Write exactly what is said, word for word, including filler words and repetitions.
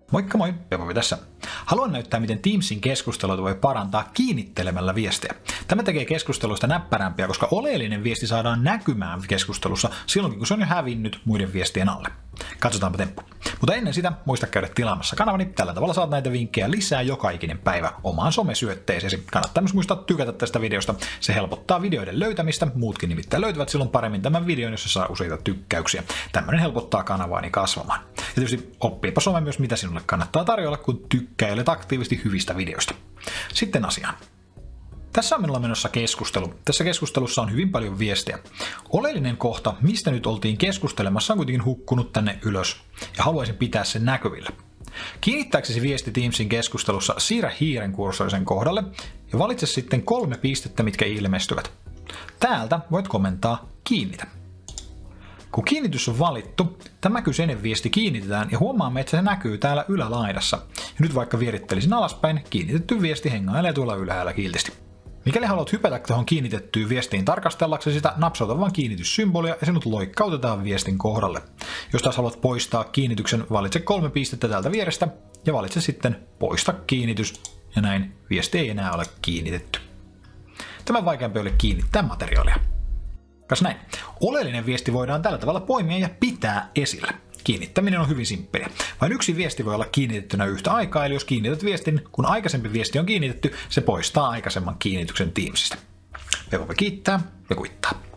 Moikka moi, Pepovi tässä. Haluan näyttää, miten Teamsin keskusteluita voi parantaa kiinnittelemällä viestejä. Tämä tekee keskustelusta näppärämpiä, koska oleellinen viesti saadaan näkymään keskustelussa silloin, kun se on jo hävinnyt muiden viestien alle. Katsotaanpa temppu. Mutta ennen sitä muista käydä tilaamassa kanavani. Tällä tavalla saat näitä vinkkejä lisää joka ikinen päivä omaan somesyötteeseesi. Kannattaa myös muistaa tykätä tästä videosta. Se helpottaa videoiden löytämistä. Muutkin nimittäin löytävät silloin paremmin tämän videon, jos se saa useita tykkäyksiä. Tämmöinen helpottaa kanavaani kasvamaan. Ja tietysti oppiipa some myös, mitä sinulle kannattaa tarjolla, kun tykkäilet aktiivisesti hyvistä videoista. Sitten asiaan. Tässä on minulla menossa keskustelu. Tässä keskustelussa on hyvin paljon viestejä. Oleellinen kohta, mistä nyt oltiin keskustelemassa, on kuitenkin hukkunut tänne ylös, ja haluaisin pitää sen näkyvillä. Kiinnittääksesi viesti Teamsin keskustelussa, siirrä hiiren kursorisen kohdalle, ja valitse sitten kolme pistettä, mitkä ilmestyvät. Täältä voit komentaa kiinnitä. Kun kiinnitys on valittu, tämä kyseinen viesti kiinnitetään ja huomaamme, että se näkyy täällä ylälaidassa. Ja nyt vaikka vierittelisin alaspäin, kiinnitetty viesti hengailee tuolla ylhäällä kiltisti. Mikäli haluat hypätä tuohon kiinnitettyyn viestiin tarkastellaksesi sitä, napsauta vaan kiinnityssymbolia ja sinut loikkautetaan viestin kohdalle. Jos taas haluat poistaa kiinnityksen, valitse kolme pistettä täältä vierestä ja valitse sitten poista kiinnitys ja näin viesti ei enää ole kiinnitetty. Tämän vaikeampi ole kiinnittää materiaalia. Kas näin. Oleellinen viesti voidaan tällä tavalla poimia ja pitää esillä. Kiinnittäminen on hyvin simppeliä. Vain yksi viesti voi olla kiinnitettynä yhtä aikaa, eli jos kiinnität viestin, kun aikaisempi viesti on kiinnitetty, se poistaa aikaisemman kiinnityksen Teamsista. Pepovi kiittää ja kuittaa.